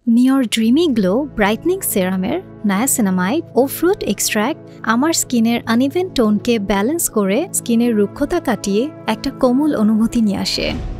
NIOR Dreamy Glow Brightening Serum এর niacinamide ও fruit extract আমার স্কিনের আনইভেন টোনকে ব্যালেন্স করে স্কিনের রুক্ষতা কাটিয়ে একটা কোমল অনুভূতি নিয়ে আসে।